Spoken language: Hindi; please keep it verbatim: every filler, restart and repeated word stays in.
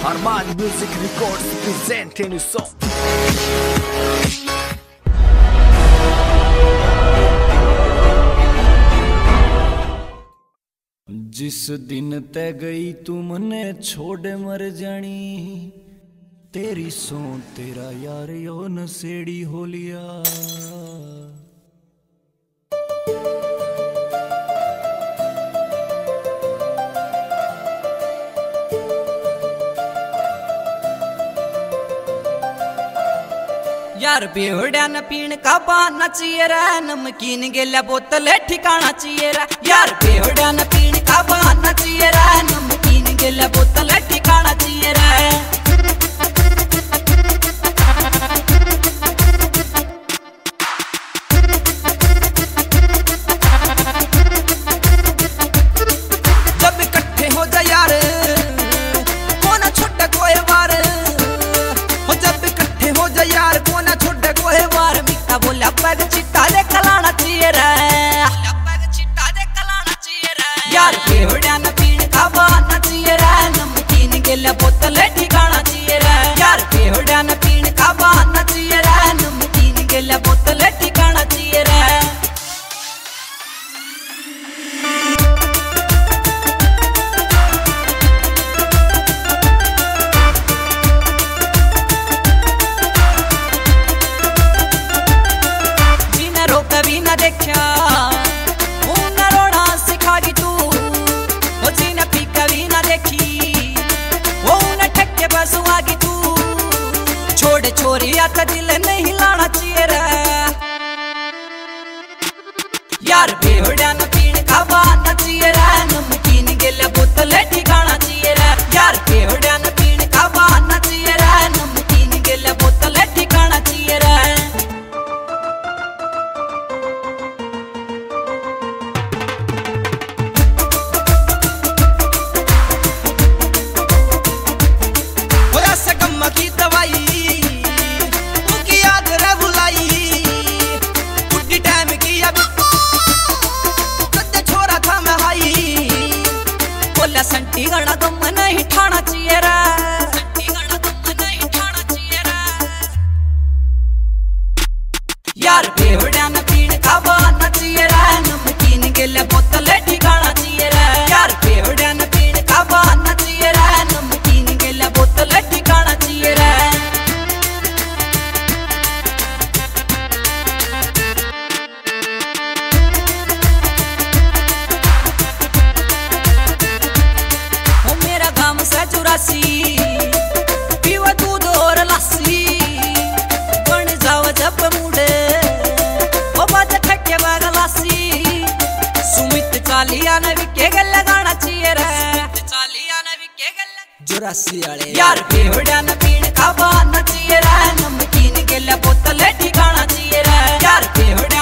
Armani Music Records present a new song. जिस दिन तै गई तू मने छोड़ मर जानी, तेरी सो तेरा यार यो नसेड़ी हो लिया। यार बेवड़ा न पीण का बहाना चाहिए रे, नमकीन गेला बोतल ठिकाना चाहिए रे। यार बेवड़ा न पीण का बहाना चाहिए रे, नमकीन गेला बोतल ठिकाना चाहिए रे। जब इकट्ठे हो जा यार कोना छोटा कोई वार, हो जब इकट्ठे हो जा यार कोना छोटा कोई वार। मिक्का बोला पैग चिट्टा दे खलाना चाहिए रे, पैग चिट्टा दे खलाना चाहिए रे। यार बेवड़ा न पीण का बहाना चाहिए रे, नमकीन गेला बोतल ठिकाना चाहिए रे। यार बेवड़ा न पीण का बहाना चाहिए रे, नमकीन गेला बोतल ठिकाना चाहिए रे। कभी न देखा वो न रोना सिखागी तू, वो जीना पी कभी न देखी वो न ठक्के बसुआगी तू। छोड़ छोरी आता दिल नहीं लाना चाहिए रे। यार बेवड़ा न पीण का बहाना चाहिए रे, नमकीन गेला बोतल ठिकाना चाहिए रे। यार बेवड़ा न पीण का बहाना चाहिए रे, नमकीन गेला बोतल ठिकाना चाहिए रे। की दवाई उनकी याद रे बुलाई, बुढ़ी टाइम की अब कद्दे छोरा था मैं हाई। बोला संटी गड़ा गम नहीं ठाना चाहिए रे, संटी गड़ा गम नहीं ठाना चाहिए रे। यार बेवड़ा न पीण का बहाना चाहिए रे, नमकीन गेला बोतल ठिकाना चाहिए रे। यार बेवड़ा न पीण का बहाना चाहिए रे, नमकीन गेला बोतल ठिकाना चाहिए रे। ओ मेरा गाम से चौरासी पीवा दूध और लस्सी, बन जाओ जब मुड़े ओ बात ठक्के बाग लस्सी। सुमित चालिया ने विके गल लगाना चाहिए रे, चालिया ने विके गल चौरासी वाले। यार बेवड़ा न पीण का बहाना चाहिए रे, नमकीन गेला बोतल ठिकाना चाहिए रे। यार बेवड़ा